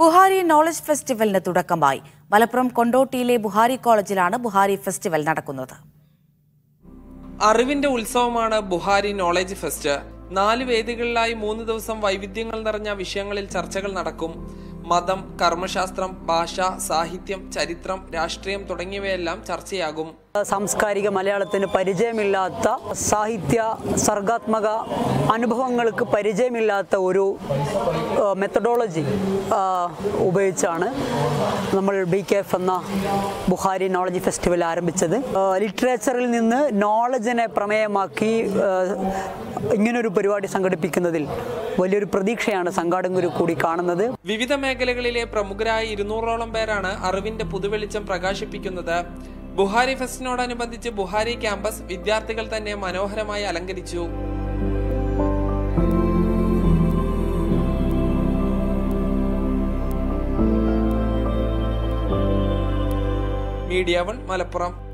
Bukhari knowledge ഫെസ്റ്റിവലിന് തുടക്കമായി. മലപ്പുറം കൊണ്ടോട്ടിയിലെ ബുഹാരി കോളേജിലാണ് Bukhari festival നടക്കുന്നത്. അറിവിന്റെ ഉത്സവമാണ് ബുഹാരി നോളജ് ഫെസ്റ്റ്. 4 വേദികളിലായി 3 ദിവസം വൈവിധ്യങ്ങൾ നിറഞ്ഞ വിഷയങ്ങളിൽ ചർച്ചകൾ നടക്കും. മതം, കർമ്മശാസ്ത്രം, ഭാഷ, സാഹിത്യം, ചരിത്രം, രാഷ്ട്രീയം തുടങ്ങിയവയെല്ലാം ചർച്ചയാകും. സാംസ്കാരിക മലയാളത്തിന് പരിചയമില്ലാത്ത, സാഹിത്യ സർഗാത്മക അനുഭവങ്ങൾക്ക് പരിചയമില്ലാത്ത ഒരു മെത്തഡോളജി ഉപയോഗിച്ചാണ് നമ്മൾ BKF എന്ന ബുഹാരി നോളജ് ഫെസ്റ്റിവൽ ആരംഭിച്ചത്. ലിറ്ററേച്ചറിൽ നിന്ന് നോളജിനെ പ്രമേയമാക്കി ഇങ്ങനൊരു പരിപാടി സംഘടിപ്പിക്കുന്നതിൽ വലിയൊരു പ്രതീക്ഷയാണ് സംഘാടകർ കൂടി കാണുന്നത്. വിവിധ മേഖലകളിലെ പ്രമുഖരായ 200ഓളം പേരാണ് അറിവിന്റെ പുതുവെളിച്ചം പ്രകാശിപ്പിക്കുന്നത്. ബുഹാരി ഫെസ്റ്റിനോടനുബന്ധിച്ച് ബുഹാരി ക്യാമ്പസ് വിദ്യാർത്ഥികൾ തന്നെ മനോഹരമായി അലങ്കരിച്ചു. മീഡിയ 1 മലപ്പുറം.